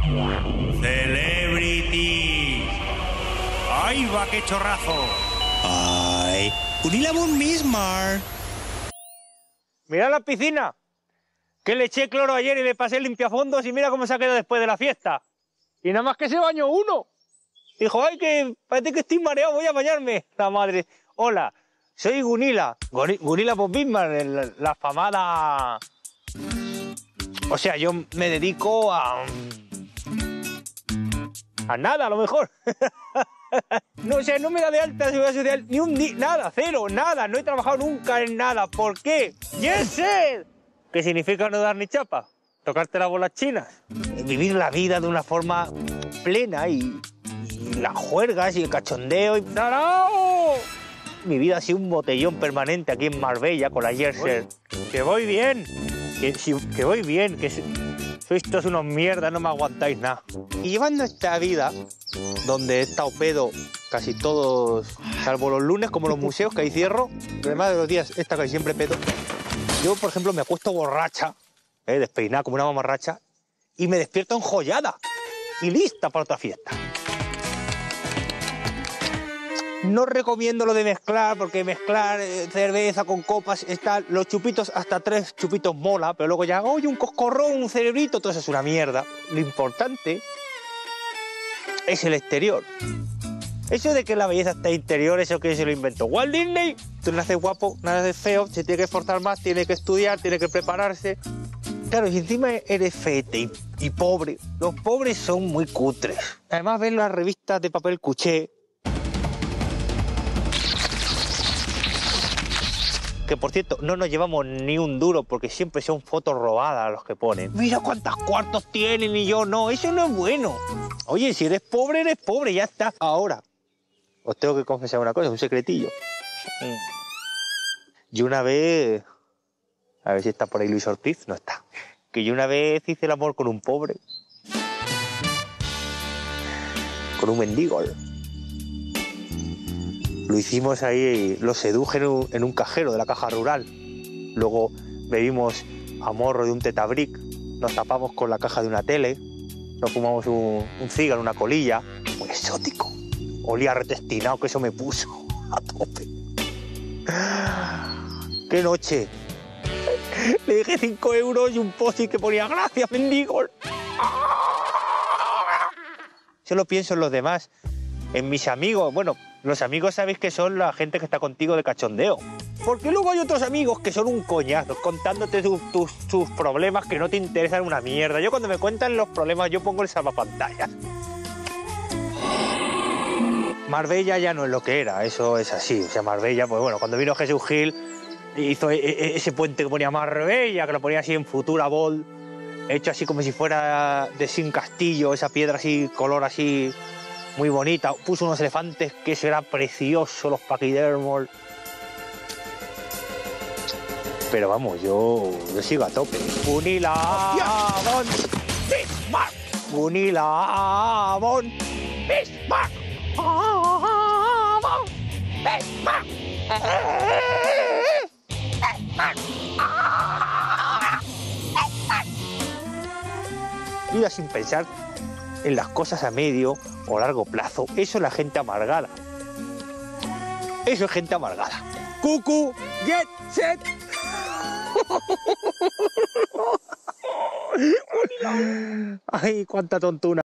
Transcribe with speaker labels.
Speaker 1: Celebrity. ¡Ay, va, qué chorrazo!
Speaker 2: ¡Ay! ¡Gunilla von Bismarck!
Speaker 3: Mira la piscina, que le eché cloro ayer y le pasé el limpiafondos y mira cómo se ha quedado después de la fiesta. Y nada más que se bañó uno. Dijo, ay, que parece que estoy mareado, voy a bañarme. La madre, hola, soy Gunilla von Bismarck, la afamada... O sea, yo me dedico a nada, a lo mejor. No, o sea, no me da de alta la seguridad social ni un día, nada, cero, nada. No he trabajado nunca en nada. ¿Por qué? ¡Yes, sir! ¿Qué significa no dar ni chapa? Tocarte las bolas chinas. Vivir la vida de una forma plena y las juergas y el cachondeo y... ¡Tarao! Mi vida ha sido un botellón permanente aquí en Marbella con la Jersey. Que voy bien, que voy bien, que sois todos unos mierdas, no me aguantáis nada. Y llevando esta vida, donde he estado pedo casi todos, salvo los lunes, como los museos, que ahí cierro, además de los días, esta casi siempre pedo. Yo, por ejemplo, me acuesto borracha, despeinada como una mamarracha, y me despierto enjollada y lista para otra fiesta. No recomiendo lo de mezclar, porque mezclar cerveza con copas, los chupitos, hasta 3 chupitos mola, pero luego ya, oye, un coscorrón, un cerebrito, todo eso es una mierda. Lo importante es el exterior. Eso de que la belleza está interior, eso que se lo inventó Walt Disney. Tú naces guapo, naces feo, se tiene que esforzar más, tiene que estudiar, tiene que prepararse. Claro, y encima eres fete y pobre. Los pobres son muy cutres. Además ven las revistas de papel cuché, que por cierto, no nos llevamos ni un duro porque siempre son fotos robadas los que ponen. Mira cuántos cuartos tienen y yo no, eso no es bueno. Oye, si eres pobre, ya está. Ahora, os tengo que confesar una cosa, un secretillo. Yo una vez, a ver si está por ahí Luis Ortiz, no está. Que yo una vez hice el amor con un pobre. Con un mendigo. Lo hicimos ahí, lo seduje en un cajero de la caja rural. Luego bebimos a morro de un tetabric, nos tapamos con la caja de una tele, nos fumamos un cigarro, una colilla, muy exótico. Olía retestinado, que eso me puso a tope. ¡Qué noche! Le dije 5 euros y un post que ponía gracias, mendigo. Solo pienso en los demás, en mis amigos. Bueno, los amigos sabéis que son la gente que está contigo de cachondeo. Porque luego hay otros amigos que son un coñazo, contándote tus problemas que no te interesan una mierda. Yo cuando me cuentan los problemas, yo pongo el salvapantallas. Marbella ya no es lo que era, eso es así. O sea, Marbella, pues bueno, cuando vino Jesús Gil, hizo ese puente que ponía Marbella, que lo ponía así en Futura Bold, hecho así como si fuera de Sin Castillo, esa piedra así, color así... muy bonita, puso unos elefantes que eso era precioso, los paquidermos. Pero vamos, yo sigo a tope. Gunilla von Bismarck. Gunilla von Bismarck. Bismarck. Vida sin pensar en las cosas a medio o largo plazo. Eso es la gente amargada. Eso es gente amargada. Cucu, get set. Ay, cuánta tontuna.